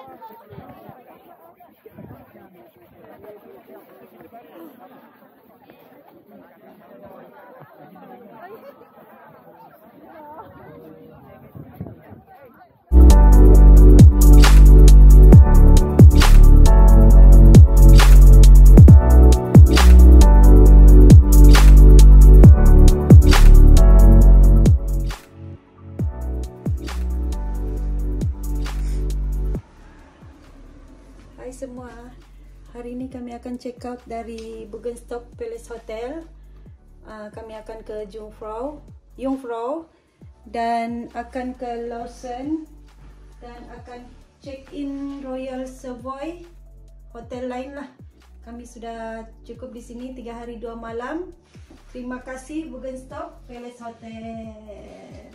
Hai semua, hari ini kami akan check out dari Bergenstock Palace Hotel. Kami akan ke Jungfrau dan akan ke Lawson dan akan check in Royal Savoy, hotel lain lah. Kami sudah cukup di sini 3 hari 2 malam. Terima kasih Bergenstock Palace Hotel.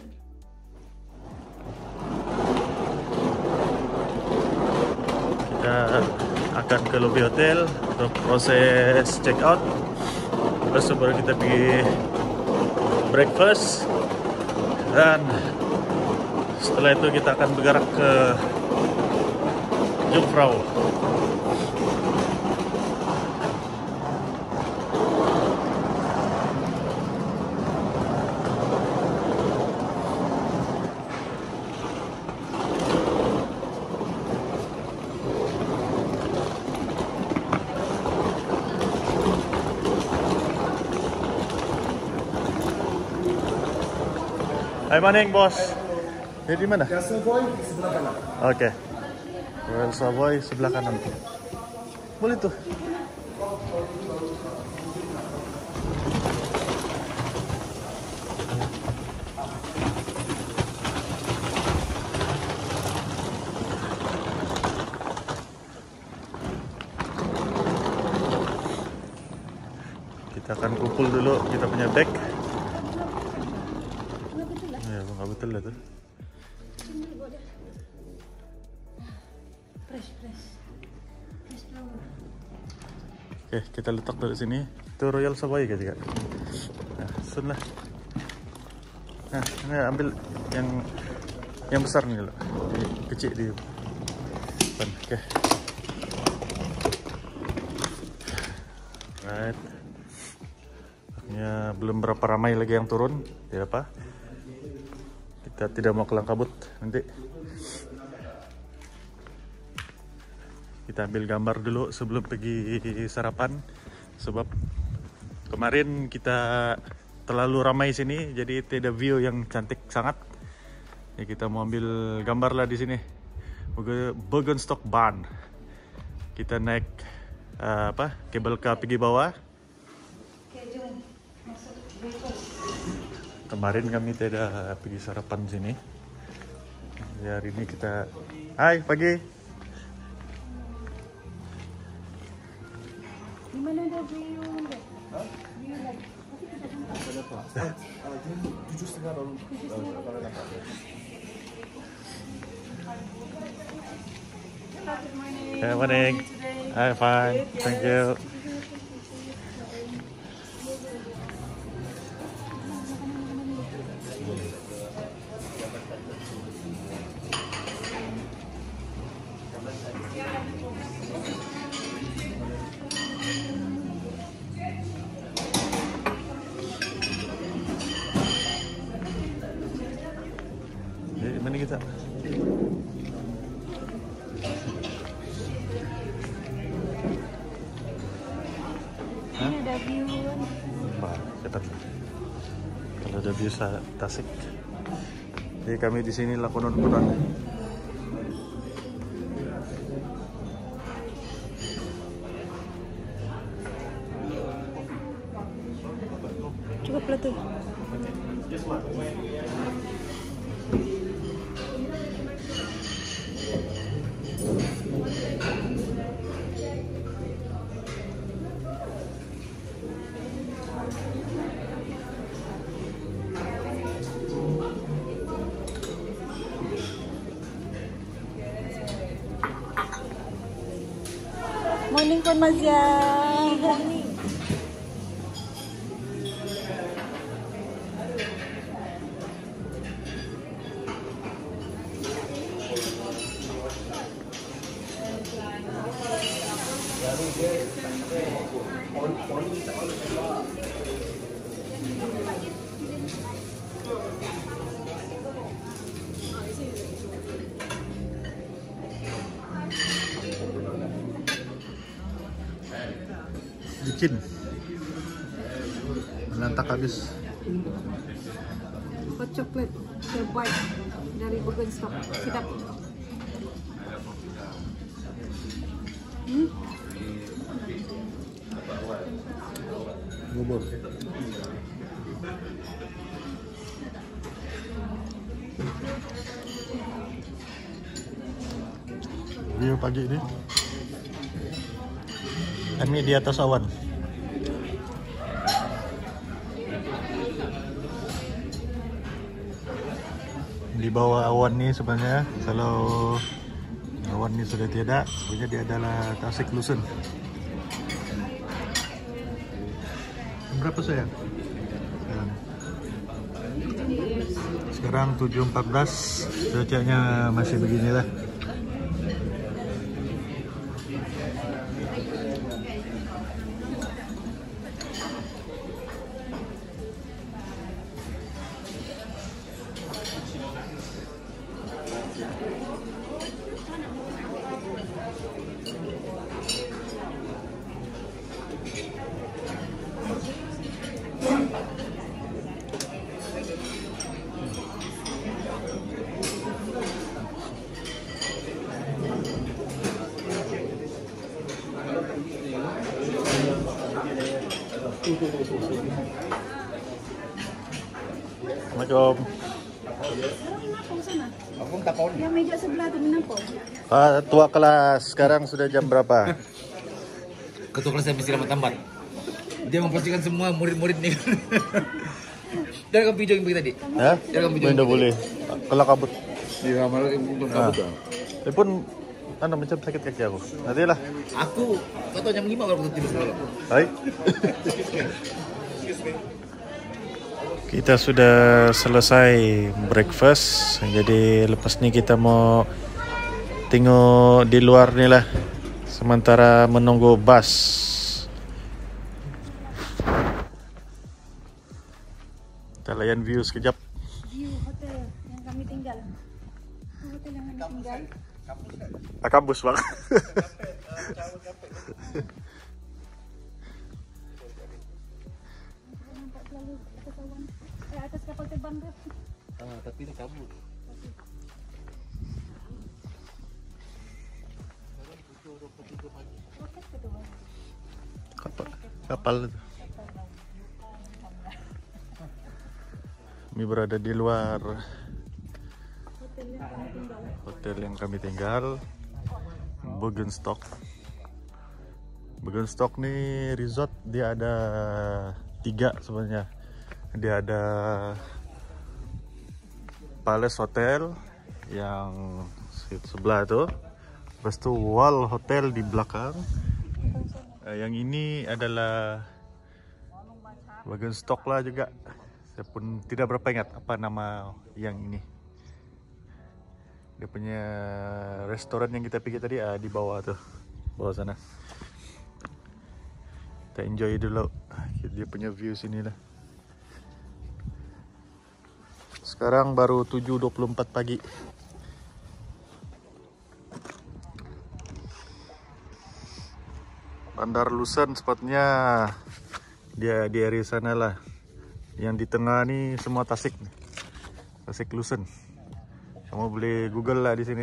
Kita akan ke lobby hotel untuk proses check out. Terus baru kita pergi breakfast, dan setelah itu kita akan bergerak ke Jungfrau. Hai Maning, bos. Jadi di mana? Royal Savoy di sebelah kanan. Oke. Royal Savoy sebelah kanan. Boleh tuh. Kita akan kumpul dulu kita punya bag. Nggak betul lah tuh. Oke, kita letak dulu sini. Itu Royal Savoy gitu kan. Nah, sun lah. Nah, ini ambil yang besar nih dulu. Ini kecil di depan. Oke. Right. Akhirnya belum berapa ramai lagi yang turun. Tidak apa. Kita tidak mau kelang kabut nanti. Kita ambil gambar dulu sebelum pergi sarapan, sebab kemarin kita terlalu ramai sini jadi tidak view yang cantik sangat. Ya, kita mau ambil gambar lah di sini. Bergenstock Bahn. Kita naik kabel car pergi bawah. Kemarin kami tidak pergi sarapan sini. Ya, hari ini kita. Hai pagi. Di mana ada view? Good morning. Hi, fine. Thank you. Jadi mana kita? Ini ada view. Bah, cepat. Kalau ada view Tasik. Jadi kami di sini lah konon-konon. Cukup lah tuh. Morning Kon Mazia. Bikin lantak habis. Hot chocolate terbaik dari Birkenstock. Sedap. Bubur. View pagi ini. Kami di atas awan. Di bawah awan nih sebenarnya, kalau awan ini sudah tiada, sebenarnya dia adalah Tasik Lusun. Berapa sayang? Sekarang 7.14, cuacanya masih beginilah. Assalamualaikum. Yang meja sebelah tu menapa? Pak tua kelas, sekarang sudah jam berapa? Ketua kelas saya mesti ramat tambat. Dia mempostingkan semua murid-murid nih. Dia akan video yang begitu tadi. Ya? Dia akan video. Tidak boleh. Kalau kabut. Di kamar untuk kabut. Tapi pun macam sakit kaki aku. Nantilah. Aku kau tahu jam 5 baru aku tidur semalam. Hai. Kita sudah selesai breakfast. Jadi lepas ni kita mau tengok di luar ni lah. Sementara menunggu bus. Kita layan view sekejap. View hotel yang kami tinggal. Hotel yang kami tinggal. Kampus bang. Nampak selalu atas awan. Atas kapal terbang tu. Tapi dia kabut. Kapal itu. Kami berada di luar hotel yang kami tinggal, Birkenstock. Birkenstock nih resort, dia ada 3 sebenarnya. Dia ada Palace Hotel yang sebelah itu, lepas itu Wall Hotel di belakang. Yang ini adalah Birkenstock lah juga. Saya pun tidak berapa ingat apa nama yang ini. Dia punya restoran yang kita pergi tadi di bawah tuh, bawah sana. Kita enjoy dulu dia punya view sini lah. Sekarang baru 7.24 pagi. Bandar Lusun spotnya dia di area sana lah. Yang di tengah nih semua Tasik, Tasik Lusun. Kamu boleh Google lah di sini.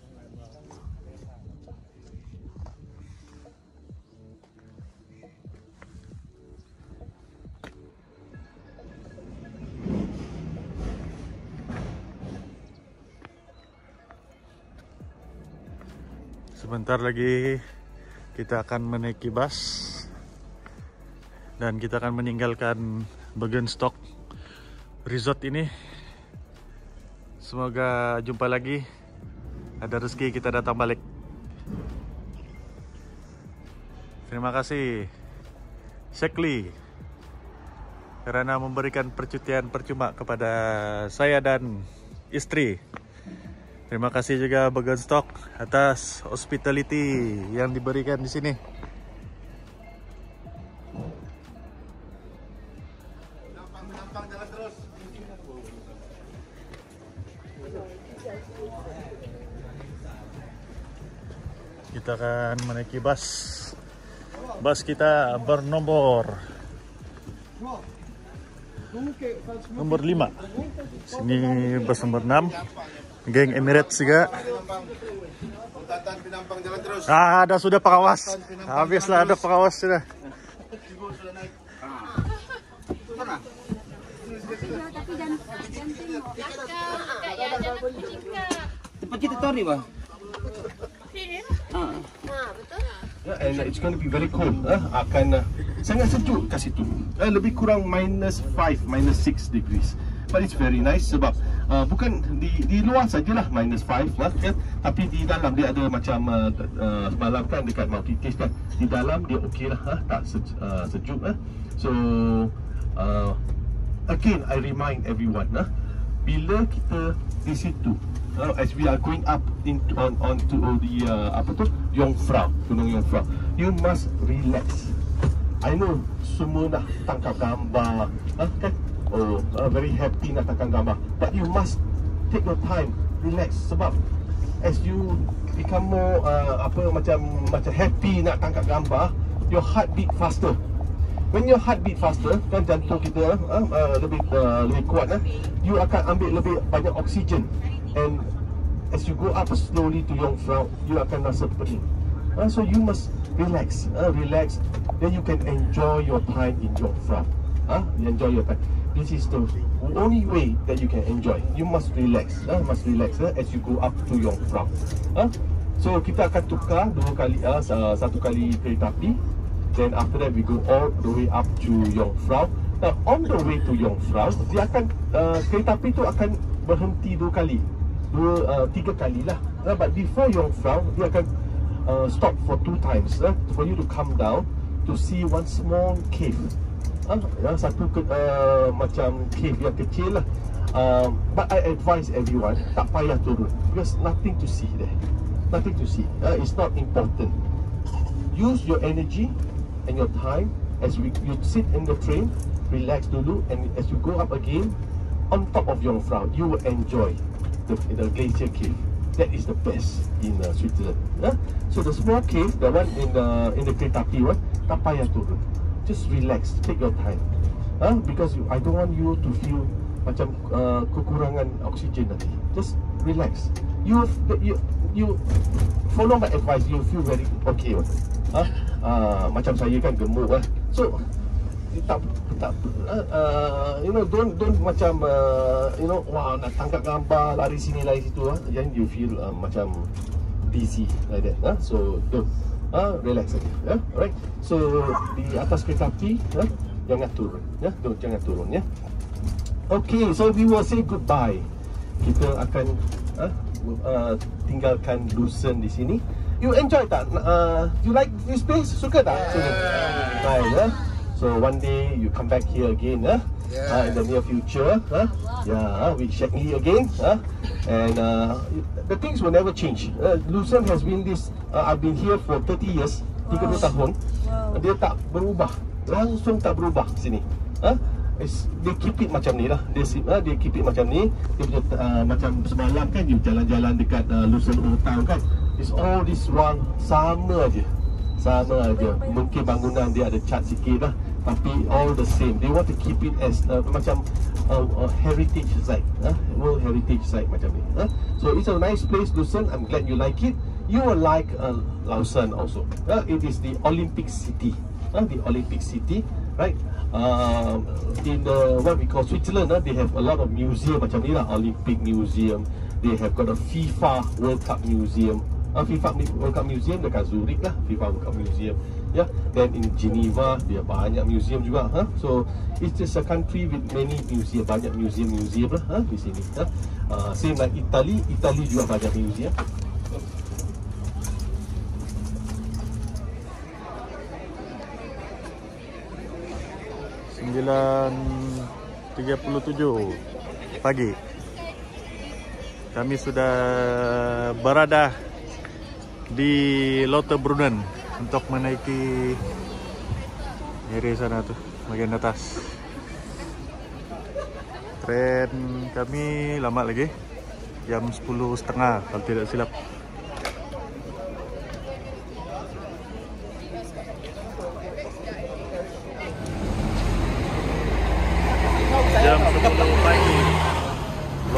Sebentar lagi kita akan menaiki bus dan kita akan meninggalkan Birkenstock Resort ini. Semoga jumpa lagi, ada rezeki kita datang balik. Terima kasih Shekli karena memberikan percutian percuma kepada saya dan istri. Terima kasih juga Birkenstock atas hospitality yang diberikan di sini. Kita akan menaiki bus. Bus kita bernomor nomor 5. Sini bus nomor 6. Geng Emirates juga. Ada sudah pengawas. Habislah ada pengawas sudah. Tempat kita tahu ni bang. And it's going to be very cold. Akan sangat sejuk kat situ. Lebih kurang -5, -6 degrees. But it's very nice sebab bukan di luar sajalah -5 lah kan, tapi di dalam dia ada macam semalam kan dekat Multitis kan, di dalam dia okey lah, tak sejuk. So again I remind everyone, bila kita di situ, as we are going up into onto the Jungfrau, Gunung Jungfrau, you must relax. I know semua dah tangkap gambar, kan? Oh, very happy nak tangkap gambar, but you must take your time, relax. Sebab as you become more macam happy nak tangkap gambar, your heart beat faster. When your heart beat faster, kan jantung kita lebih kuat, you akan ambil lebih banyak oksigen, and as you go up slowly to Jungfrau, you akan rasa pening. So you must relax, relax. Then you can enjoy your time in Jungfrau. Enjoy your time. This is the only way that you can enjoy. You must relax, as you go up to Jungfrau. So kita akan tukar 2 kali, 1 kali kereta api. Then after that we go all the way up to Jungfrau. Now on the way to Jungfrau, dia akan kereta api tu akan berhenti 2 kali, 3 kali lah. But before Jungfrau, dia akan stop for 2 times for you to come down to see one small cave. Satu macam cave yang kecil lah. But I advise everyone, tak payah turun, because nothing to see there. Nothing to see. It's not important. Use your energy and your time as you sit in the train, relax dulu, and as you go up again on top of Jungfrau, you will enjoy the glacier cave. That is the best in Switzerland. So the small cave, the one in the kereta api one, tak payah turun. Just relax, take your time. Because I don't want you to feel macam kekurangan oksigen nanti. Just relax. You follow my advice, you feel very okay. Macam saya kan gemuk lah. So tak don't macam wah nak tangkap gambar, lari sini lari situ, then you feel macam dizzy like that. So don't, relax saja. Alright. So di atas kereta api, jangan turun, jangan turun, ya. Okay, so we will say goodbye. Kita akan tinggalkan Lucerne di sini. You enjoy tak? You like this place? Suka tak? Right, so one day you come back here again, in the near future, with Shakni again, and the things will never change. Lucerne has been this. I've been here for 30 years, 30 tahun. Dia tak berubah, langsung tak berubah sini. They keep it macam ni lah. Dia keep it macam ni. Dia macam semalam kan, you jalan-jalan dekat Lucerne Old Town kan. It's all this wrong, sama aja. Mungkin bangunan dia ada cat sikit lah, tapi all the same. They want to keep it as macam a heritage site, world heritage site macam ni. So it's a nice place, Lucerne. I'm glad you like it. You will like Lausanne also. It is the Olympic city. The Olympic city, right? In the what we call Switzerland, they have a lot of museum macam ni lah. Olympic Museum. They have got a FIFA World Cup Museum. FIFA World Cup Museum dekat Zurich lah, FIFA World Cup Museum. Then in Geneva dia banyak museum juga. So it's just a country with many museum, banyak museum lah di sini. Same like Italy juga banyak museum. Sembilan 37 pagi. Kami sudah berada di Lauterbrunnen untuk menaiki area sana tuh, bagian atas. Tren kami lama lagi, jam 10.30 kalau tidak silap.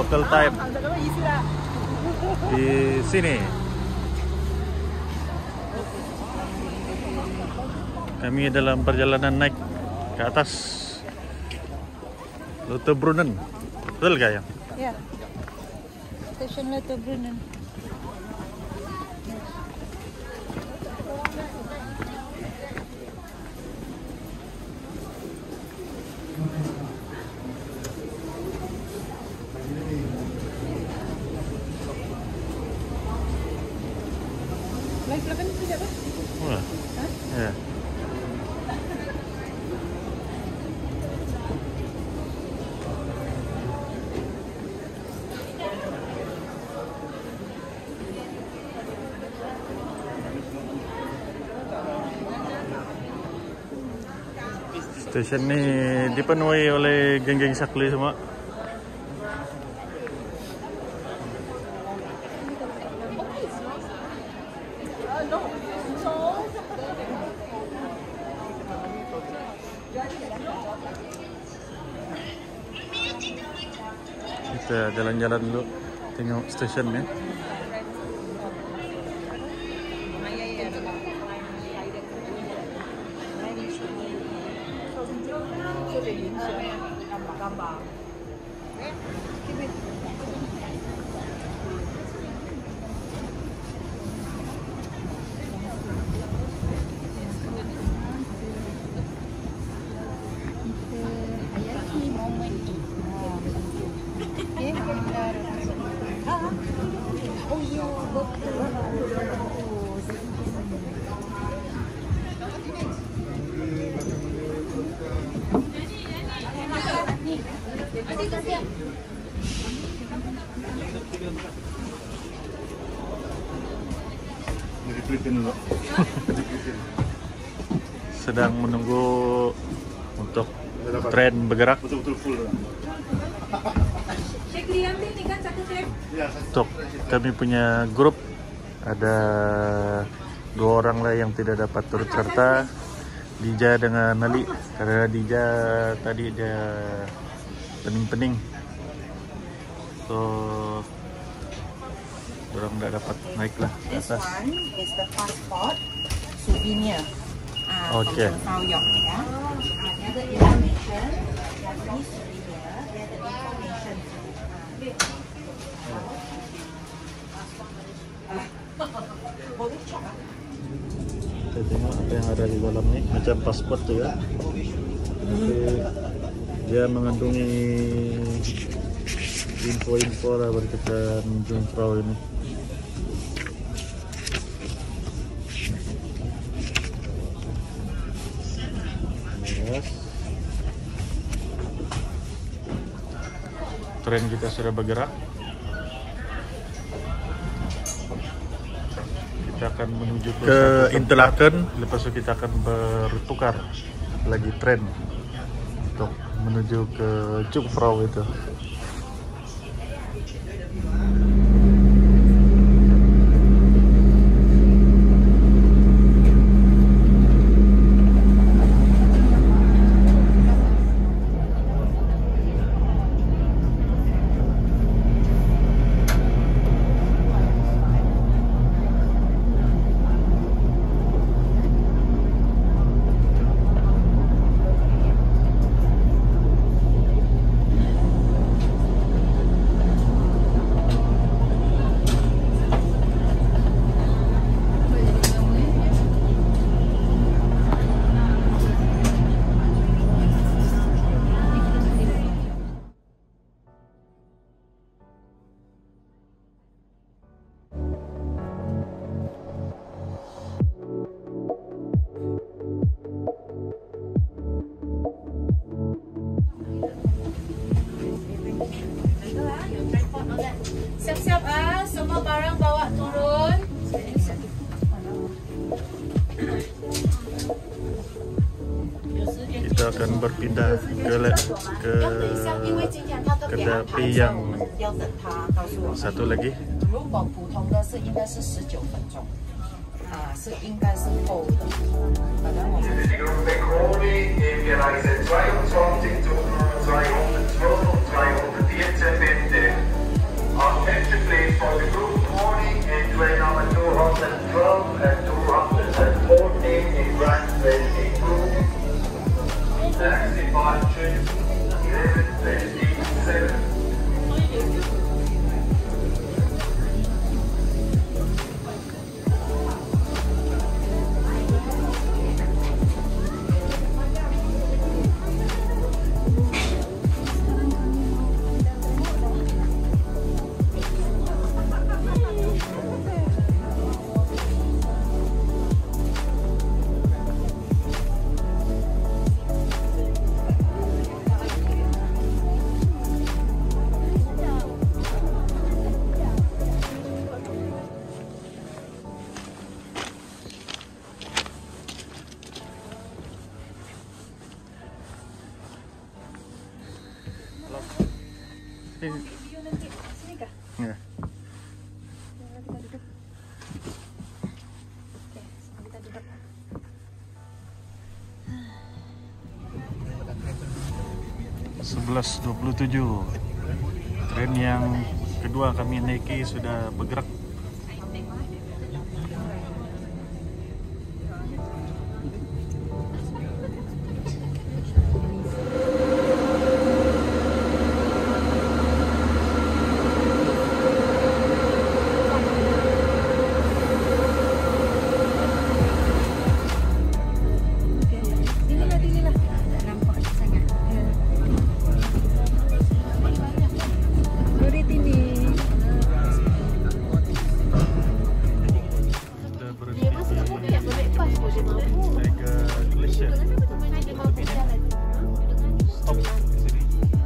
local time di sini. Kami dalam perjalanan naik ke atas Lauterbrunnen. Betul gak ya? Ya. Stasiun Lauterbrunnen. Wah. Ya. Stesen ini dipenuhi oleh geng-geng Sakli semua. Kita jalan-jalan dulu, tengok stasiunnya. Sedang menunggu untuk tren bergerak. Untuk kami punya grup ada 2 orang lah yang tidak dapat turut serta, Dija dengan Nali, karena Dija tadi dia pening-pening, so orang tidak dapat naik lah ke This atas. one is the passport souvenir. Okay. From Jungfrau ya. Dia ada information, dia ada souvenir, dia ada information. Boleh cek. Kita tengok apa yang ada di dalam ni, macam pasport tu ya. Tapi dia mengandungi info-info lah berkaitan Jungfrau ini. Yes. Tren kita sudah bergerak. Kita akan menuju ke Interlaken. Lepas itu kita akan bertukar lagi tren untuk menuju ke Jungfrau itu. Siap-siap semua barang bawa turun. Kita akan berpindah ke tepi yang satu lagi. 如果普通的是应该是19分钟，是应该是够的。反正我们。 222, 212, 214 bitte. Video nanti sini kah? Ya. Kita duduk. Oke, kita duduk. 11.27. Tren yang kedua kami naiki sudah bergerak. Dinilah. Nampak sangat. Murid ini. Sudah berhenti di Naga Glacier. Stop di sini.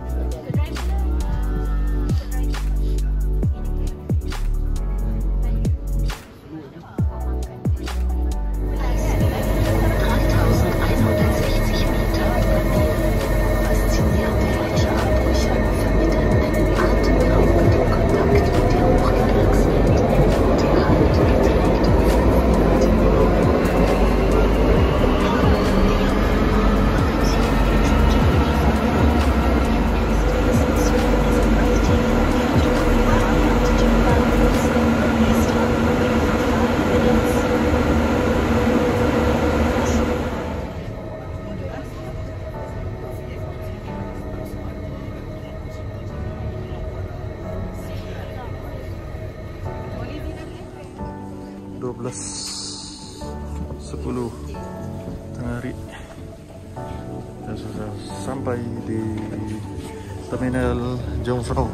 Belas 10 tengah hari dan sudah sampai di terminal Jungfrau.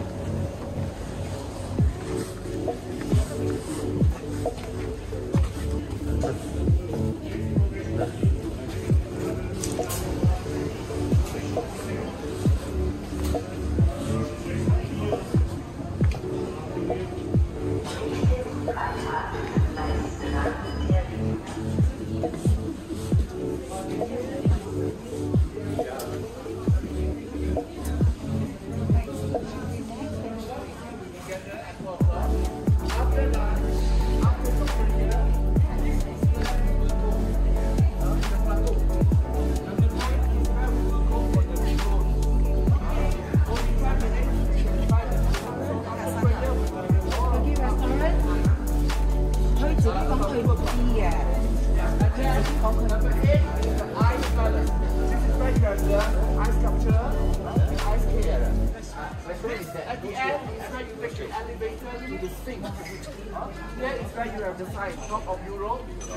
At the end, it's where you take the elevator to the Sphinx. Here is where you have the sign, top of Europe,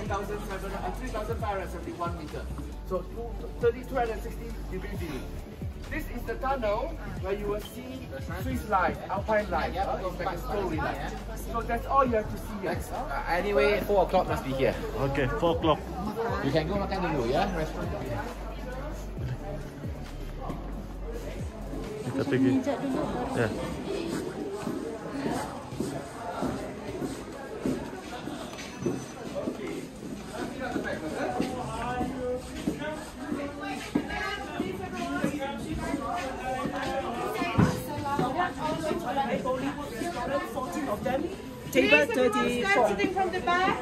3,571 meters. So 360 degree view. This is the tunnel where you will see Swiss life, Alpine life, like a story life. So that's all you have to see. Anyway, 4 o'clock must be here. Oke, 4 o'clock. You can go makan dulu ya, restaurant. Kita pergi. Ya. Table 34. Sitting from the back.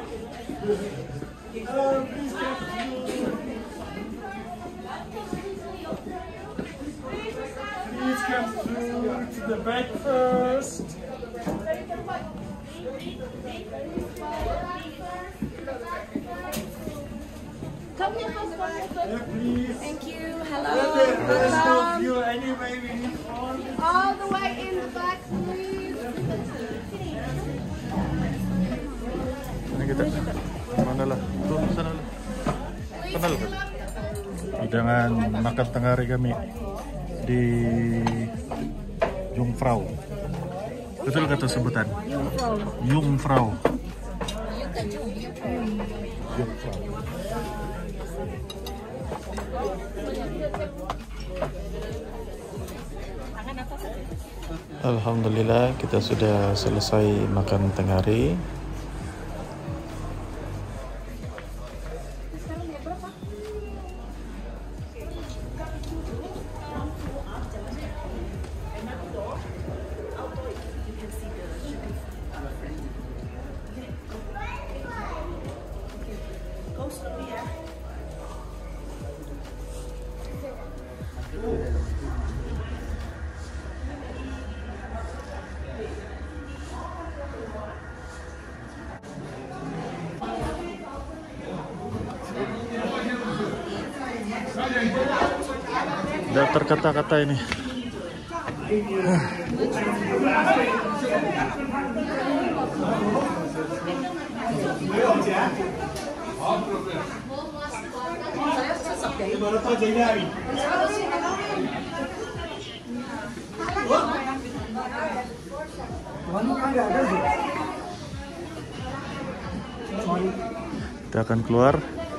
Please come through to the back first. Come here, husband. Please. Thank you. Hello. There's no view anyway. We need All the way in the back, please. Ini kita. Mana lah? Tuh, sana lah. Sana lah. Hidangan makan tengah hari kami di Jungfrau. Betul kata sebutan? Jungfrau. Jungfrau. Alhamdulillah kita sudah selesai makan tengah hari. Udah terkata-kata ini. Kita akan keluar.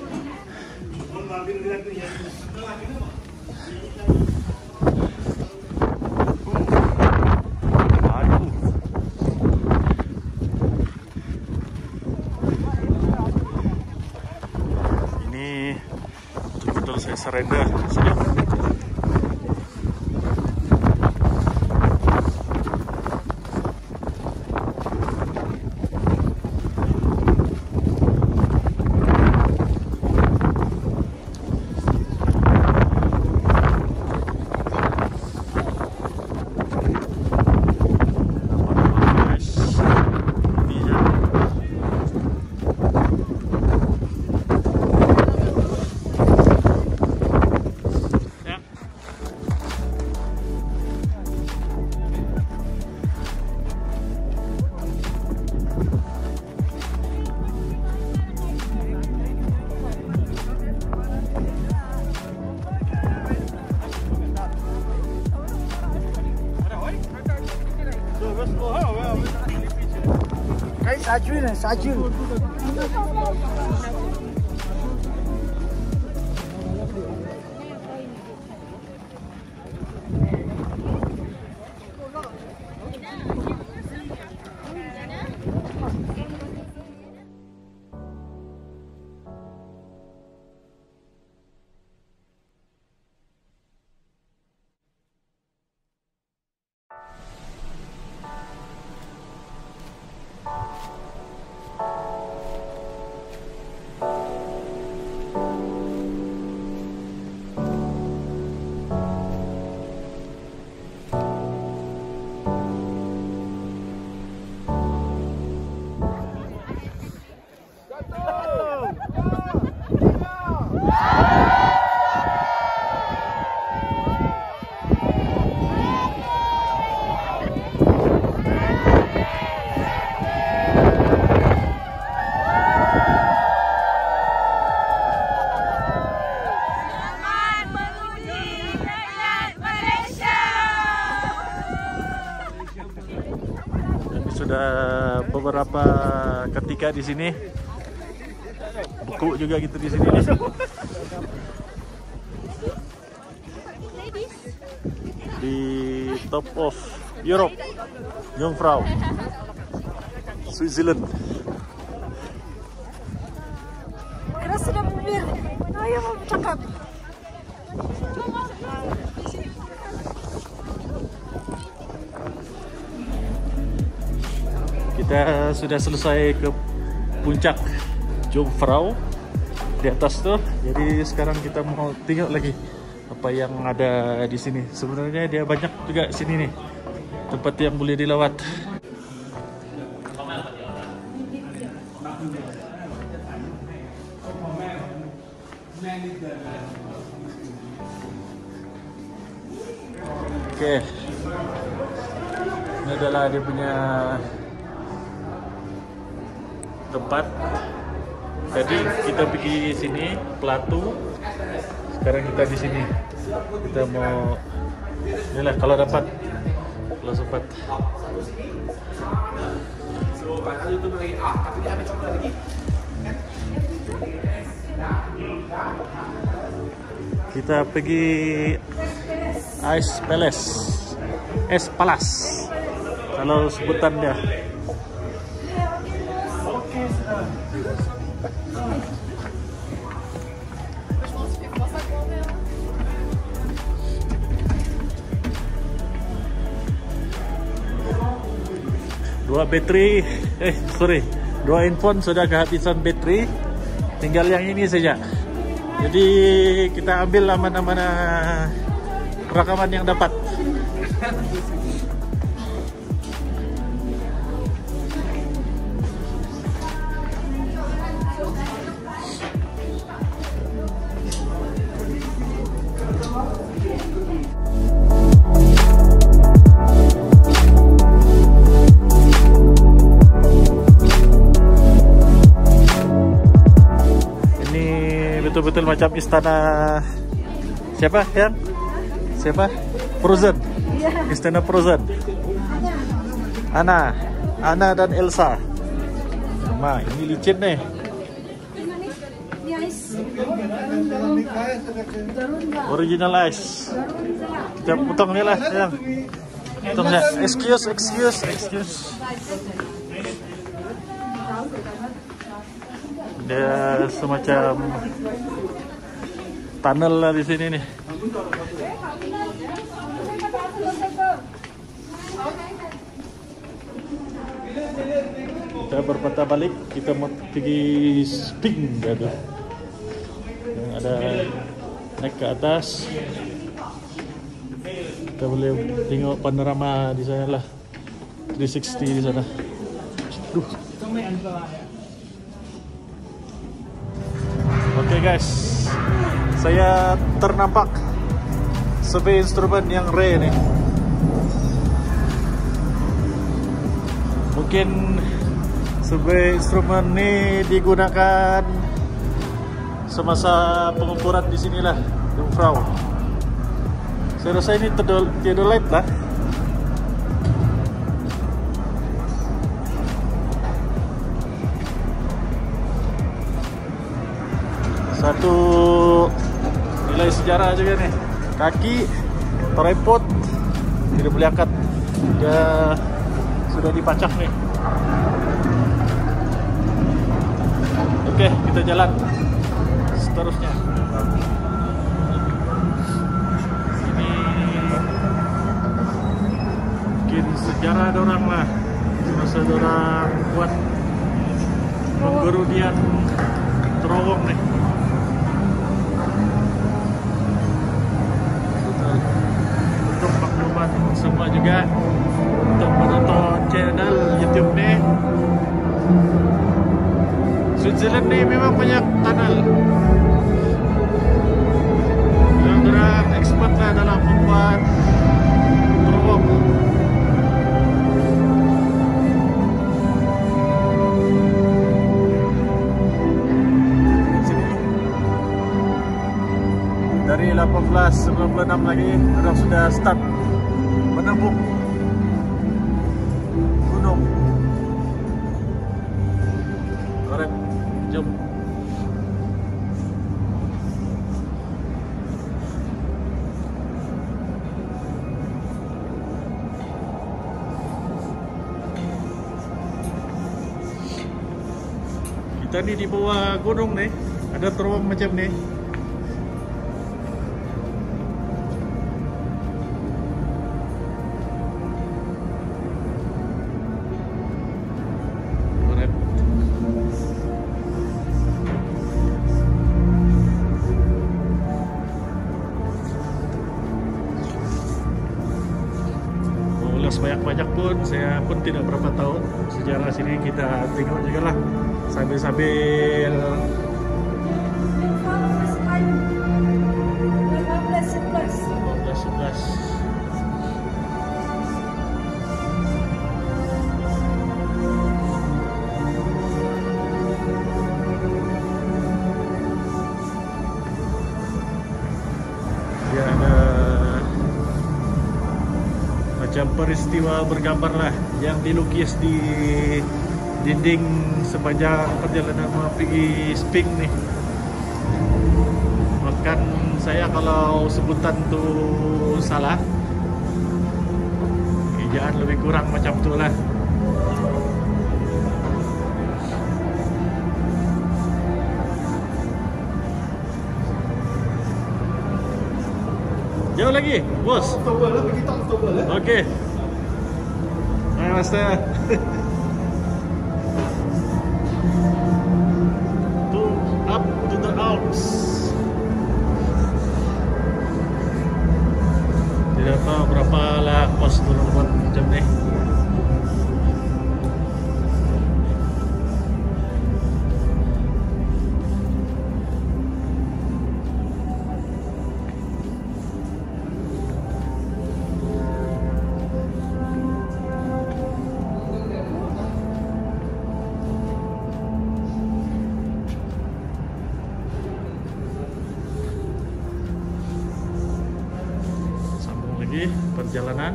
Ini betul-betul saya surrender. Sudah beberapa ketika di sini, beku juga gitu di sini nih. Di top of Europe, Jungfrau, Switzerland. Keras sudah bibir. Ayo mau cakap. Kita sudah selesai ke puncak Jungfrau di atas tuh. Jadi sekarang kita mau tengok lagi apa yang ada di sini. Sebenarnya dia banyak juga sini nih tempat yang boleh dilawat. Oke, ini adalah dia punya tempat. Tadi kita pergi sini Platu, sekarang kita di sini. Kita mau, inilah kalau dapat, kalau sempat. Kita pergi Ice Palace, Es Palace, kalau sebutan dia. Dua handphone sudah kehabisan baterai, tinggal yang ini saja. Jadi kita ambil mana-mana rekaman yang dapat. betul macam istana siapa yang? Siapa? Frozen. Istana Frozen. Anna dan Elsa. Ma, ini licin nih. Original ice. Kita potong ni lah, sayang. Potongnya. Excuse. Dia semacam tunnel lah di sini nih. Kita berpatah balik, kita mau pergi Sping gitu. Yang ada naik ke atas. Kita boleh tengok panorama di sana lah. 360 di sana. Oke guys, saya ternampak sebuah instrumen yang rare nih. Mungkin sebuah instrumen ini digunakan semasa pengukuran di sinilah, Jungfrau. Saya rasa ini theodolite lah. Satu nilai sejarah juga nih. Kaki tripod tidak boleh angkat. Dia sudah dipacak nih. Oke, kita jalan seterusnya. Ini mungkin sejarah dorang lah. Masa dorang buat penggerudian terowong nih. Untuk maklumat semua juga, untuk menonton channel YouTube nih. Switzerland ni memang banyak tunnel yang dorang expert lah dalam membuat terowong. Dari 1896 lagi dorang sudah start menembus gunung. Alright, jom. Kita ni di bawah gunung nih, ada terowong macam nih. Banyak pun saya pun tidak berapa tahu sejarah sini. Kita tengok juga lah sambil 15-11. Dia ada macam peristiwa bergambar lah yang dilukis di dinding sepanjang perjalanan mau pergi Sping nih. Bahkan saya kalau sebutan tu salah, ejaan lebih kurang macam tu lah. Jauh lagi, bos. Oktober lah, pergi tak Oktober lah. Okey. Hai, Master. To up to the Alps. Tidak tahu berapa lah kos turun buat macam ni. lagi perjalanan.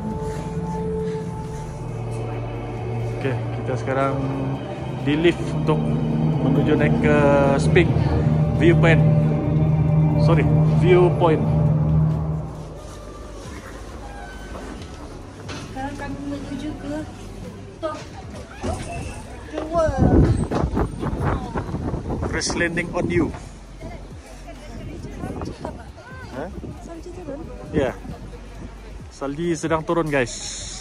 Oke, kita sekarang di lift untuk menuju naik ke Spink Viewpoint. Sekarang kami menuju ke top the world. Crash landing on you. Hah? Salji turun. Ya, salji sedang turun guys.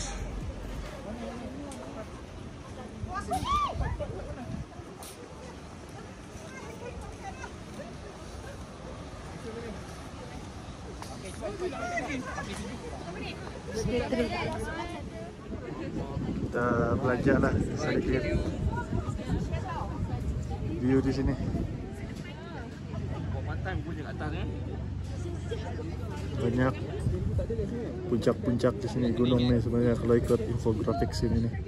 Kita belajar lah sedikit view di sini. Banyak puncak-puncak di sini, gunung nih sebenarnya kalau ikut infografik sini nih.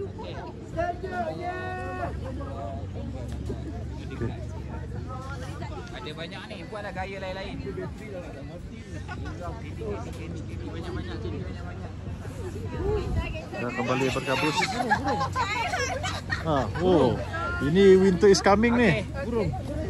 Oke. Ada banyak nih, pun ada gaya lain-lain. Banyak-banyak sini, banyak-banyak. Kita kembali berkabus. Oh, ini winter is coming nih. Burung.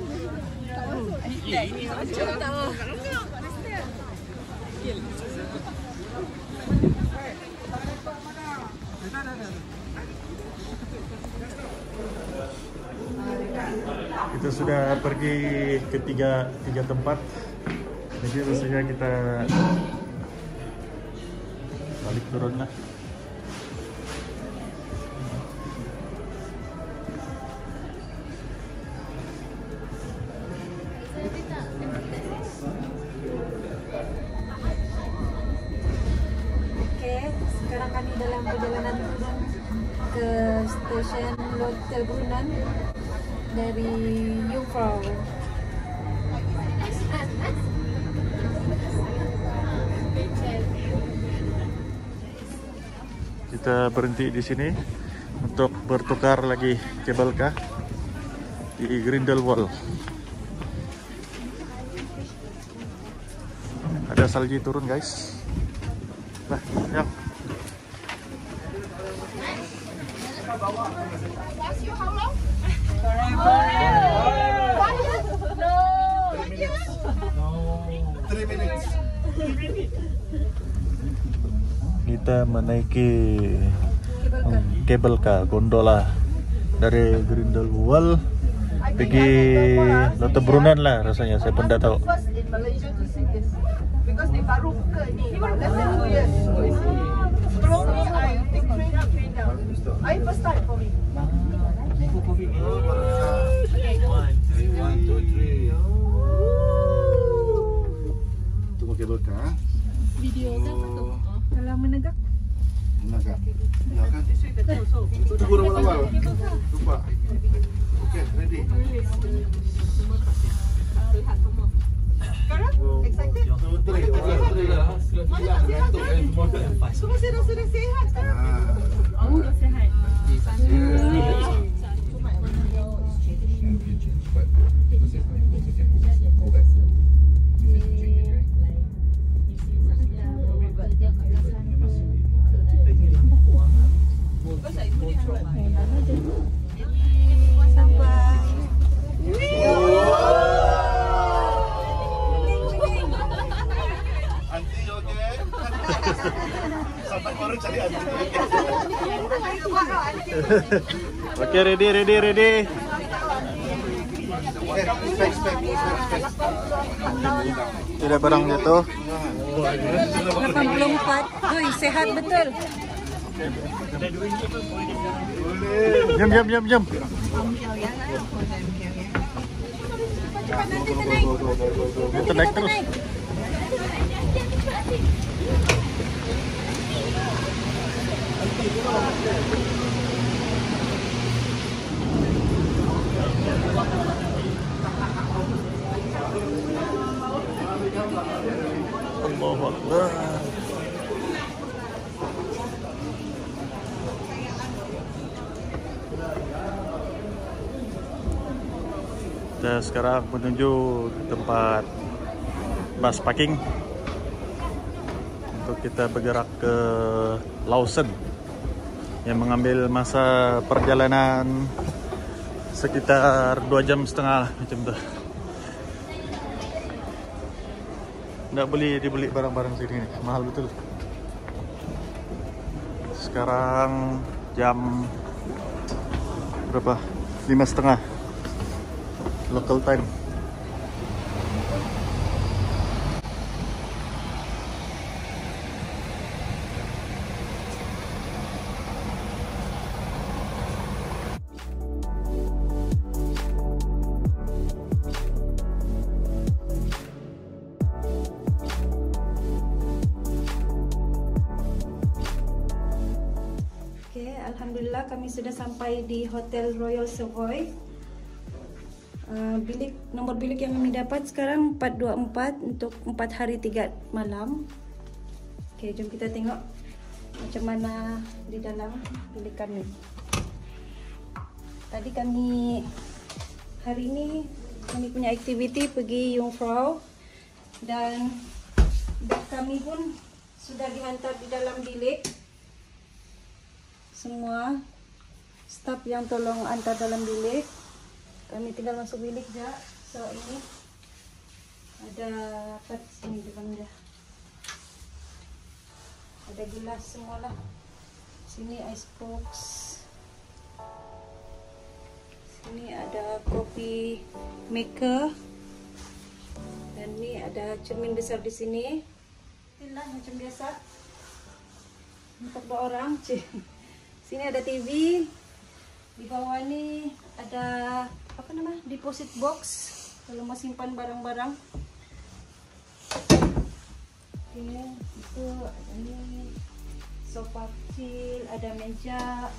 Kita sudah pergi ke tiga tempat, jadi rasanya kita balik turun lah. Oke, sekarang kami dalam perjalanan turun ke stasiun Lotte Brunnen dari Jungfrau. Kita berhenti di sini untuk bertukar lagi kabel kah di Grindelwald. Ada salji turun guys. Nah, yuk. Kita menaiki kabel car gondola dari Grindelwald pergi Lotte Brunnen lah rasanya, saya pun tak tahu. Because they baru buka ni, less than 2 years. Sebelum ni, I take train up, train down. I first time for me. Tunggu kabel car. Video apa tu? Kalau menegak. Menegak. Ya kan? Itu tunggu awal-awal. Lupa. Okay, ready. Sekarang? Excited? Semua sudah sihat sekarang? Sudah sihat. Oke, ready. Tidak barang jatuh. 84. Oi, sehat betul. Jam. Kita naik terus. Allahu Akbar. Kita sekarang menuju tempat bus parking untuk kita bergerak ke Lawson yang mengambil masa perjalanan sekitar 2,5 jam lah, macam tu. Nggak boleh dibeli barang-barang sini, mahal betul. Sekarang jam berapa? 5:30 local time. Alhamdulillah kami sudah sampai di Hotel Royal Savoy. Nomor bilik yang kami dapat sekarang 424 untuk 4 hari 3 malam. Oke, jom kita tengok macam mana di dalam bilik kami. Tadi hari ini kami punya aktiviti pergi Jungfrau dan kami pun sudah dihantar di dalam bilik. Semua staf yang tolong antar dalam bilik, kami tinggal masuk bilik je. So ini ada apa sini depan dia, ada gelas semualah. Sini ice box, sini ada coffee maker, dan ni ada cermin besar di sini. Inilah macam biasa untuk 2 orang. Sini ada TV, di bawah ni ada apa nama, deposit box kalau mau simpan barang-barang. Oke, itu ada ni sofa kecil, ada meja,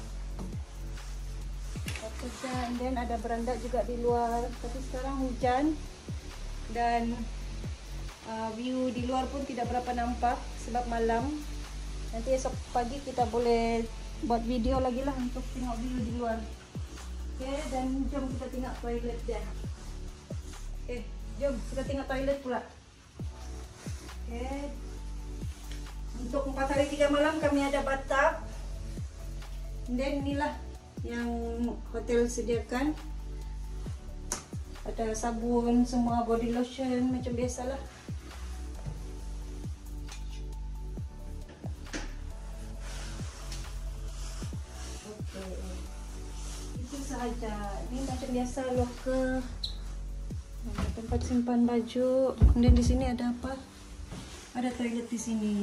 dan ada beranda juga di luar. Tapi sekarang hujan dan view di luar pun tidak berapa nampak sebab malam. Nanti esok pagi kita boleh buat video lagi lah untuk tengok view di luar. Oke, dan jom kita tengok toilet dia. Oke, jom kita tengok toilet pula. Oke, untuk 4 hari 3 malam kami ada bathtub. Dan inilah yang hotel sediakan. Ada sabun, semua body lotion macam biasalah. Saja. Ini macam biasa locker, tempat simpan baju. Kemudian di sini ada apa? Ada toilet di sini.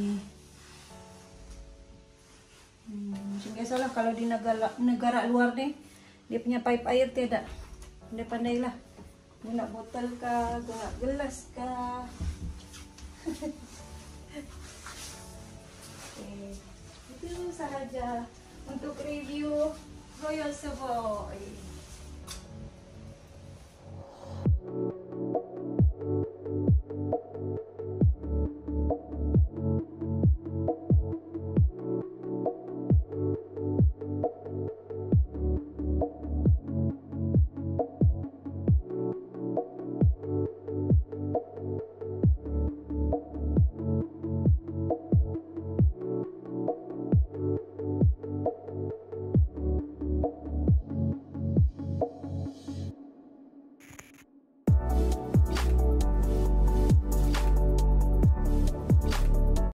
Macam biasalah kalau di negara luar nih, dia punya pipe air tiada. Pandai-pandailah. Guna botol kah, guna gelas kah. Okay. Itu sahaja untuk review Royal Savoy.